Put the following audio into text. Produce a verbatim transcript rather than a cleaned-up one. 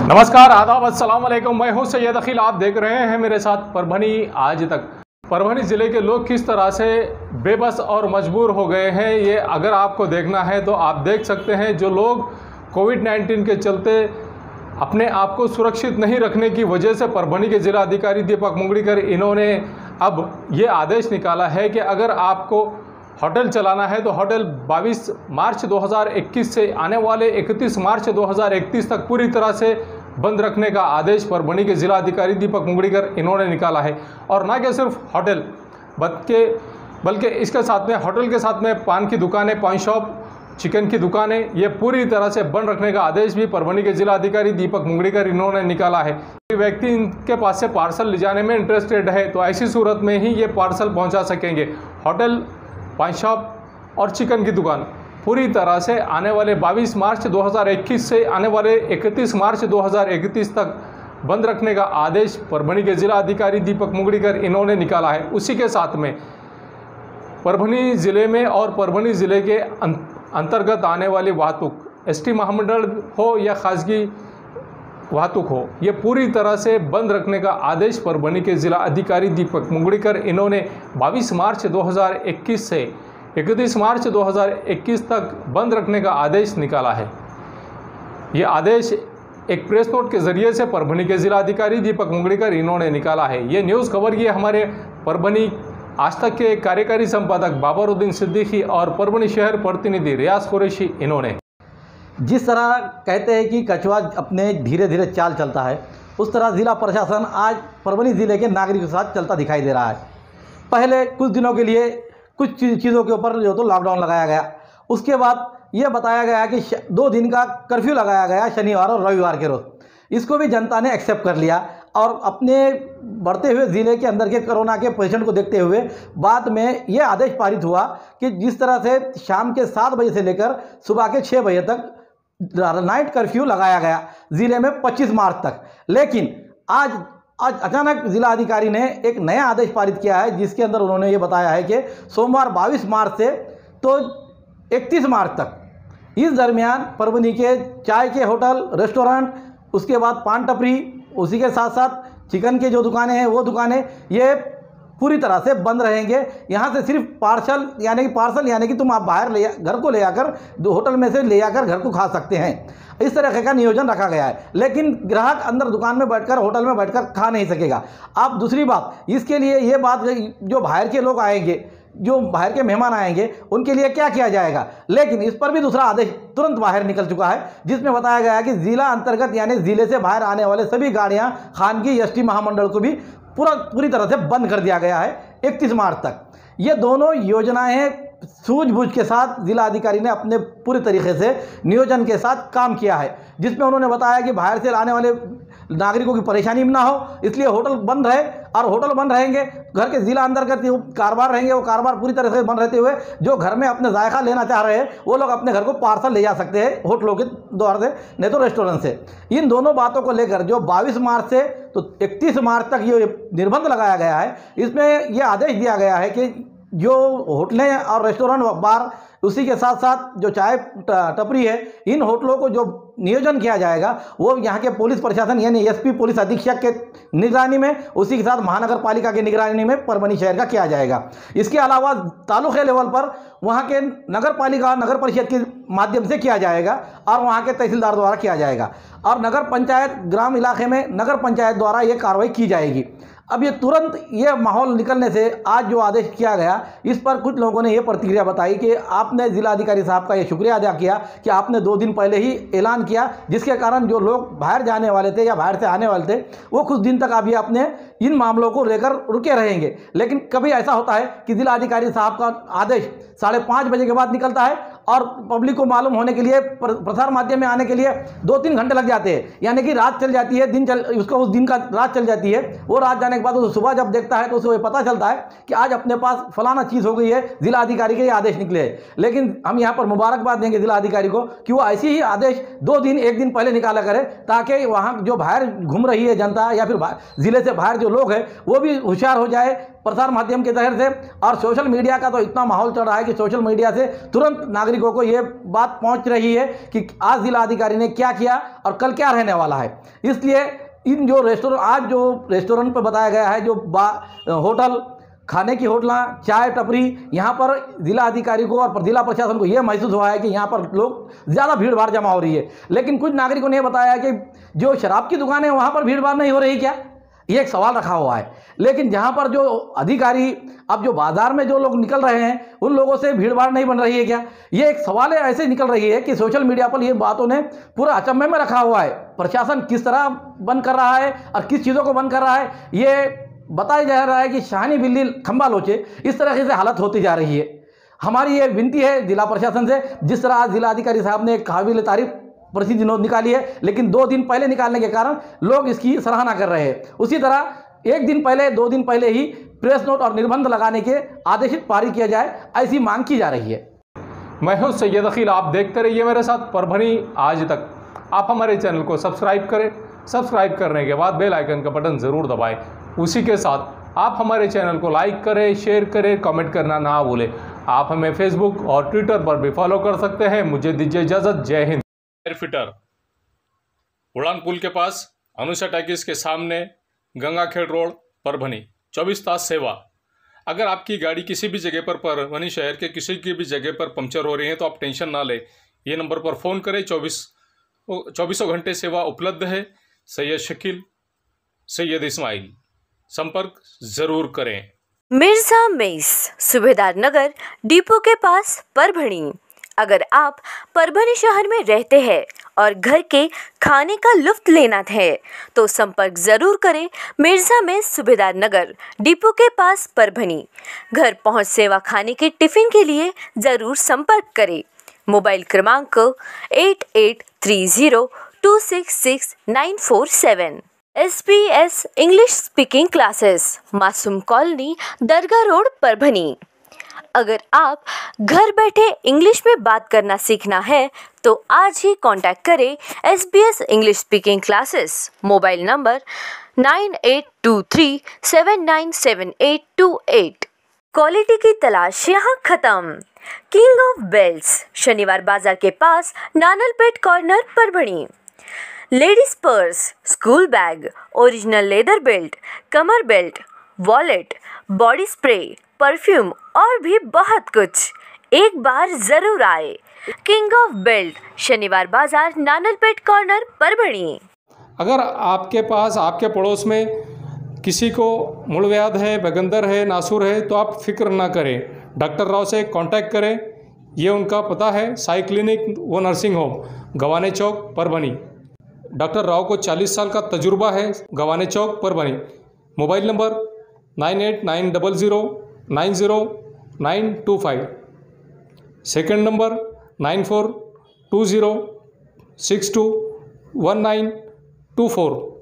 नमस्कार, आदाब, अस्सलाम वालेकुम। मैं हूं सैयद अखिल। आप देख रहे हैं मेरे साथ परभनी आज तक। परभनी ज़िले के लोग किस तरह से बेबस और मजबूर हो गए हैं, ये अगर आपको देखना है तो आप देख सकते हैं। जो लोग कोविड नाइन्टीन के चलते अपने आप को सुरक्षित नहीं रखने की वजह से परभनी के ज़िला अधिकारी दीपक मुंगड़ीकर, इन्होंने अब ये आदेश निकाला है कि अगर आपको होटल चलाना है तो होटल बाईस मार्च दो हज़ार इक्कीस से आने वाले इकतीस मार्च दो हज़ार इकतीस तक पूरी तरह से बंद रखने का आदेश परभनी के ज़िला अधिकारी दीपक मुंगड़ीकर इन्होंने निकाला है। और ना कि सिर्फ होटल बल्कि बल्कि इसके साथ में होटल के साथ में पान की दुकानें, पान शॉप, चिकन की दुकानें, ये पूरी तरह से बंद रखने का आदेश भी परभनी के ज़िला अधिकारी दीपक मुंगड़ीकर इन्होंने निकाला है। व्यक्ति इनके पास से पार्सल ले जाने में इंटरेस्टेड है तो ऐसी सूरत में ही ये पार्सल पहुंचा सकेंगे। होटल, पान शॉप और चिकन की दुकान पूरी तरह से आने वाले बाईस मार्च दो हज़ार इक्कीस से आने वाले इकतीस मार्च दो हज़ार इकतीस तक बंद रखने का आदेश परभनी के ज़िला अधिकारी दीपक मुंगड़ीकर इन्होंने निकाला है। उसी के साथ में परभनी ज़िले में और परभनी ज़िले के अंतर्गत आने वाली वाहतुक, एसटी महामंडल हो या खासगी वाहतुक हो, ये पूरी तरह से बंद रखने का आदेश परभनी के ज़िला अधिकारी दीपक मुंगड़ीकर इन्होंने बाईस मार्च दो हज़ार इक्कीस से इकतीस मार्च दो हज़ार इक्कीस तक बंद रखने का आदेश निकाला है। ये आदेश एक प्रेस नोट के ज़रिए से परभनी के ज़िला अधिकारी दीपक मुंगड़ीकर इन्होंने निकाला है। ये न्यूज़ खबर ये हमारे परभनी आज तक के कार्यकारी संपादक बाबरुद्दीन सिद्दीकी और परभनी शहर प्रतिनिधि रियाज कुरैशी इन्होंने। जिस तरह कहते हैं कि कछुआ अपने धीरे धीरे चाल चलता है, उस तरह ज़िला प्रशासन आज परभनी ज़िले के नागरिकों के साथ चलता दिखाई दे रहा है। पहले कुछ दिनों के लिए कुछ चीज़ों के ऊपर जो तो लॉकडाउन लगाया गया, उसके बाद ये बताया गया कि दो दिन का कर्फ्यू लगाया गया शनिवार और रविवार के रोज़। इसको भी जनता ने एक्सेप्ट कर लिया और अपने बढ़ते हुए ज़िले के अंदर के कोरोना के पेशेंट को देखते हुए बाद में ये आदेश पारित हुआ कि जिस तरह से शाम के सात बजे से लेकर सुबह के छः बजे तक नाइट कर्फ्यू लगाया गया ज़िले में पच्चीस मार्च तक। लेकिन आज आज अचानक ज़िला अधिकारी ने एक नया आदेश पारित किया है, जिसके अंदर उन्होंने ये बताया है कि सोमवार बाईस मार्च से तो इकतीस मार्च तक इस दरमियान परभनी के चाय के होटल, रेस्टोरेंट, उसके बाद पान टपरी, उसी के साथ साथ चिकन के जो दुकानें हैं वो दुकानें ये पूरी तरह से बंद रहेंगे। यहाँ से सिर्फ पार्सल यानी कि पार्सल यानी कि तुम आप बाहर ले घर को ले आकर होटल में से ले आकर घर को खा सकते हैं, इस तरह का नियोजन रखा गया है। लेकिन ग्राहक अंदर दुकान में बैठकर, होटल में बैठकर खा नहीं सकेगा। अब दूसरी बात, इसके लिए ये बात जो बाहर के लोग आएंगे, जो बाहर के मेहमान आएंगे, उनके लिए क्या किया जाएगा। लेकिन इस पर भी दूसरा आदेश तुरंत बाहर निकल चुका है, जिसमें बताया गया है कि ज़िला अंतर्गत यानी ज़िले से बाहर आने वाले सभी गाड़ियाँ खानगी एसटी महामंडल को भी पूरा पूरी तरह से बंद कर दिया गया है इकतीस मार्च तक। ये दोनों योजनाएं सूझबूझ के साथ ज़िला अधिकारी ने अपने पूरे तरीके से नियोजन के साथ काम किया है, जिसमें उन्होंने बताया कि बाहर से आने वाले नागरिकों की परेशानी ना हो, इसलिए होटल बंद रहे। और होटल बंद रहेंगे, घर के ज़िला अंदर के जो कारोबार रहेंगे वो कारोबार पूरी तरह से बंद रहते हुए जो घर में अपने जायका लेना चाह रहे हैं वो लोग अपने घर को पार्सल ले जा सकते हैं होटलों के द्वार से, नहीं तो रेस्टोरेंट से। इन दोनों बातों को लेकर जो बाईस मार्च से तो इकतीस मार्च तक ये निर्बंध लगाया गया है, इसमें यह आदेश दिया गया है कि जो होटलें और रेस्टोरेंट, बार, उसी के साथ साथ जो चाय टपरी है, इन होटलों को जो नियोजन किया जाएगा वो यहाँ के पुलिस प्रशासन यानी एसपी पुलिस अधीक्षक के निगरानी में, उसी के साथ महानगर पालिका के निगरानी में परभनी शहर का किया जाएगा। इसके अलावा तालुके लेवल पर वहाँ के नगर पालिका, नगर परिषद के माध्यम से किया जाएगा और वहाँ के तहसीलदार द्वारा किया जाएगा और नगर पंचायत, ग्राम इलाके में नगर पंचायत द्वारा ये कार्रवाई की जाएगी। अब ये तुरंत ये माहौल निकलने से आज जो आदेश किया गया, इस पर कुछ लोगों ने ये प्रतिक्रिया बताई कि आपने ज़िला अधिकारी साहब का ये शुक्रिया अदा किया कि आपने दो दिन पहले ही ऐलान किया, जिसके कारण जो लोग बाहर जाने वाले थे या बाहर से आने वाले थे वो कुछ दिन तक अभी अपने इन मामलों को लेकर रुके रहेंगे। लेकिन कभी ऐसा होता है कि ज़िला अधिकारी साहब का आदेश साढ़े पाँच बजे के बाद निकलता है और पब्लिक को मालूम होने के लिए, प्रसार माध्यम में आने के लिए दो तीन घंटे लग जाते हैं, यानी कि रात चल जाती है, दिन चल उसको उस दिन का रात चल जाती है। वो रात जाने के बाद उसे सुबह जब देखता है तो उसे पता चलता है कि आज अपने पास फलाना चीज़ हो गई है, जिला अधिकारी के ये आदेश निकले हैं। लेकिन हम यहाँ पर मुबारकबाद देंगे जिला अधिकारी को कि वो ऐसी ही आदेश दो दिन एक दिन पहले निकाला करे, ताकि वहाँ जो बाहर घूम रही है जनता या फिर ज़िले से बाहर जो लोग हैं वो भी होशियार हो जाए प्रसार माध्यम के जहर से और सोशल मीडिया का तो इतना माहौल चल रहा है कि सोशल मीडिया से तुरंत नागरिकों को ये बात पहुंच रही है कि आज जिला अधिकारी ने क्या किया और कल क्या रहने वाला है। इसलिए इन जो रेस्टोरेंट आज जो रेस्टोरेंट पर बताया गया है, जो बा होटल खाने की होटलां, चाय टपरी, यहाँ पर जिला अधिकारी को और जिला प्रशासन को यह महसूस हुआ है कि यहाँ पर लोग ज़्यादा भीड़ भाड़ जमा हो रही है। लेकिन कुछ नागरिकों ने बताया कि जो शराब की दुकानें वहाँ पर भीड़ भाड़ नहीं हो रही क्या, ये एक सवाल रखा हुआ है। लेकिन जहाँ पर जो अधिकारी अब जो बाजार में जो लोग निकल रहे हैं उन लोगों से भीड़ भाड़ नहीं बन रही है क्या, ये एक सवाल है ऐसे निकल रही है कि सोशल मीडिया पर ये बातों ने पूरा अचंभे में रखा हुआ है। प्रशासन किस तरह बंद कर रहा है और किस चीज़ों को बंद कर रहा है, ये बताया जा रहा है कि शानी बिल्ली खंबा लोचे, इस तरह से हालत होती जा रही है। हमारी ये विनती है जिला प्रशासन से, जिस तरह आज जिला अधिकारी साहब ने एक काबिल तारीफ प्रसिद्धि नोट निकाली है, लेकिन दो दिन पहले निकालने के कारण लोग इसकी सराहना कर रहे हैं, उसी तरह एक दिन पहले दो दिन पहले ही प्रेस नोट और निर्बंध लगाने के आदेशित पारित किया जाए, ऐसी मांग की जा रही है। मैं हूं सैयद अखिल, आप देखते रहिए मेरे साथ परभनी आज तक। आप हमारे चैनल को सब्सक्राइब करें, सब्सक्राइब करने के बाद बेल आइकन का बटन ज़रूर दबाएं। उसी के साथ आप हमारे चैनल को लाइक करें, शेयर करें, कमेंट करना ना भूलें। आप हमें फेसबुक और ट्विटर पर भी फॉलो कर सकते हैं। मुझे दीजिए इजाज़त। जय हिंद। एयरफिटर उड़ान पुल के पास, अनुषा टैकिस के सामने, गंगाखेड़ रोड, परभनी। चौबीस तास सेवा। अगर आपकी गाड़ी किसी भी जगह पर परभनी शहर के किसी की भी जगह पर पंचर हो रही है तो आप टेंशन ना लें, ये नंबर पर फ़ोन करें। चौबीस चौबीसों घंटे सेवा उपलब्ध है। सैयद शकील, सैयद इस्माइल, संपर्क ज़रूर करें। मिर्जा मेस, सूबेदार नगर, डिपो के पास, परभनी। अगर आप परभनी शहर में रहते हैं और घर के खाने का लुत्फ लेना है तो संपर्क ज़रूर करें। मिर्जा मेस, सूबेदार नगर, डिपो के पास, परभनी। घर पहुंच सेवा खाने के टिफ़िन के लिए ज़रूर संपर्क करें। मोबाइल क्रमांक eight eight three zero two six six nine four seven. S P S English speaking classes, Masoom colony, दरगाह रोड, परभनी। अगर आप घर बैठे इंग्लिश में बात करना सीखना है तो आज ही कांटेक्ट करें S B S English speaking classes. Mobile number nine eight two three seven nine seven eight two eight. Quality की तलाश यहाँ खत्म। किंग ऑफ बेल्ट्स, शनिवार बाजार के पास, Nanalpeth corner, Parbhani. Ladies purse, school bag, original leather belt, कमर belt, wallet, body spray, perfume और भी बहुत कुछ। एक बार ज़रूर आए। किंग ऑफ बेल्ट, शनिवार बाजार, नानलपेट कॉर्नर, परभनी। अगर आपके पास, आपके पड़ोस में किसी को मूलव्याध है, बगंदर है, नासूर है तो आप फिक्र ना करें, डॉक्टर राव से कांटेक्ट करें। ये उनका पता है, साई क्लिनिक व nursing home, Gawane Chowk, Parbhani. Doctor Rao को चालीस साल का तजुर्बा है, Gawane Chowk, Parbhani. Mobile number nine eight nine double zero nine zero nine two five. Second number nine four two zero six two one nine two four.